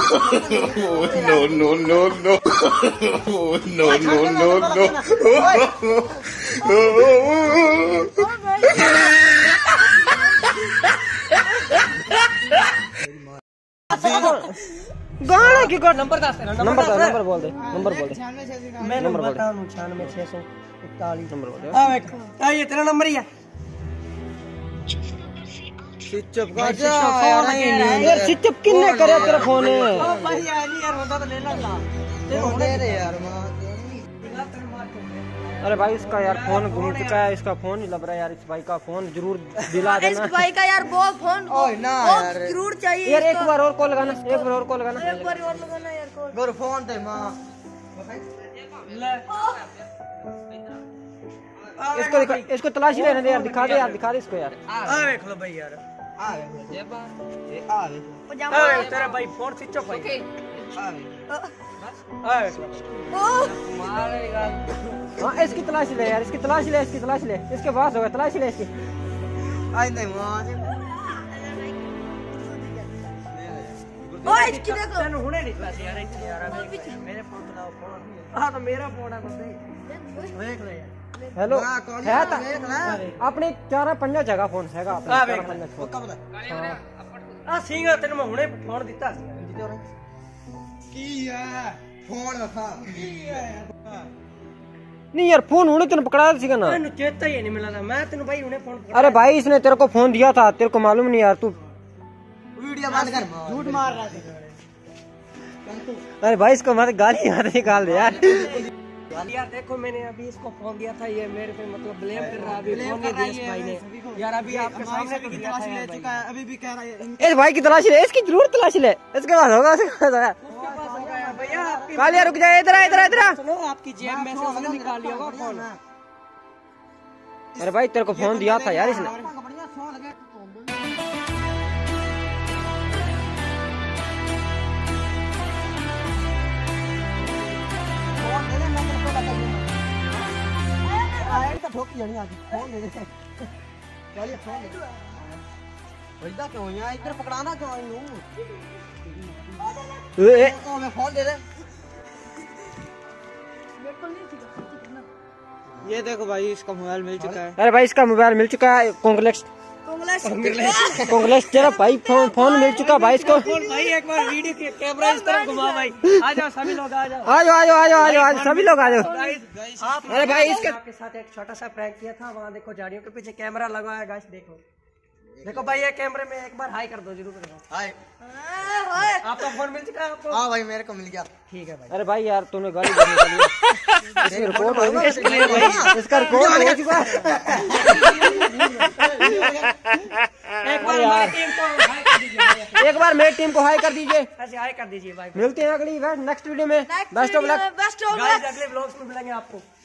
No, no, no, no. No, no, no, no. गाना की code number बोल दे। मैं नंबर बता 96 641 नंबर बोल दे। आ ये तेरा नंबर ही है। स्विच ऑफ कर जा यार, स्विच ऑफ किन्ने करे तेरा फोन है। ओ भाई यार नहीं यार होता तो ले लेगा। दे रे यार अरे भाई इसका यार फोन गुम चुका है, इसका फोन ही लग रहा है यार। इस भाई का फोन जरूर दिला देना। इस भाई का यार वो फोन ना यार जरूर चाहिए यार। एक बार और कॉल लगाना, एक बार और कॉल लगाना। एक बार और लगाना यार कॉल। गोर फोन दे मां इसको दिखा, इसको तलाशी लेने दे यार। दिखा दे यार, दिखा दे इसको यार। आ देख लो भाई यार, आ देख ये बात ये आ देख तेरा भाई फोन स्विच ऑफ है। आ देख मारेगा। हां इसकी तलाशी ले यार, इसकी तलाशी ले, इसकी तलाशी ले। इसके पास होगा, तलाशी ले इसकी। आई नहीं मां ओए इसकी देखो तेन हुने निकला यार इतनी यार। मेरे फोन पे लाओ फोन। हां तो मेरा फोन है बंदे देख ले यार। हेलो है ता अपने 4-5 जगह फोन हैगा अपने 4-5 फोन। कब आ सिंगर तेन मैं हुने फोन दिता की है फोन रखा की है नहीं यार। फोन हुने तेन पकड़ा सीगा ना। मैंने चेता ही नहीं मिला था। मैं तेन भाई हुने फोन। अरे भाई इसने तेरे को फोन दिया था, तेरे को मालूम नहीं यार। तू वीडियो बंद कर, झूठ मार रहा था। अरे भाई इसको मत गाली मत निकाल दे यार। यार देखो मैंने अभी इसको फोन दिया था, ये मेरे पे मतलब ब्लेम कर रहा है। अभी फोन नहीं दिया इस भाई ने यार। अभी आपके सामने भी तलाशी ले चुका है, अभी भी कह रहा है इस भाई की तलाशी ले, इसकी जरूर तलाशी ले। इसके पास होगा, उसके पास होगा। भैया कालिया रुक जा, इधर आ, इधर आ, इधर आ। सुनो आपकी जेब में से उसने निकाल लिया होगा फोन। अरे भाई तेरे को फोन दिया था यार इसने। क्यों यहाँ इधर पकड़ाना क्यों मैं फोन दे दे। ये देखो भाई इसका मोबाइल मिल चुका है। अरे भाई इसका मोबाइल मिल चुका है। कांग्रेस तेरा भाई फोन मिल चुका भाई इसको। भाई एक बार वीडियो के कैमरा इस तरफ घुमा भाई। आ जाओ सभी लोग, आ जाओ, आ जाओ, आ जाओ, आ जाओ, आ जाओ, आ जाओ, सभी लोग आ जाओ। अरे भाई इसके आपके साथ एक छोटा सा प्रैंक किया था। वहाँ देखो झाड़ियों के पीछे कैमरा लगा है गाइस। देखो देखो भाई ये कैमरे में एक बार हाई कर दो जरूर। हाय आपका फोन मिल चुका है आपको? हाँ भाई मेरे को मिल गया। ठीक है भाई। अरे भाई यार तूने गाली देने के लिए इसकी रिपोर्ट हो गई। इसका रिकॉर्ड हो चुका है। एक बार मेरी टीम को हाई कर दीजिए। एक बार मेरी टीम को हाई कर दीजिए। ऐसे हाई कर दीजिए भाई। मिलते हैं अगली नेक्स्ट वीडियो में। Best of luck. गाइस अगले व्लॉग्स में मिलेंगे आपको।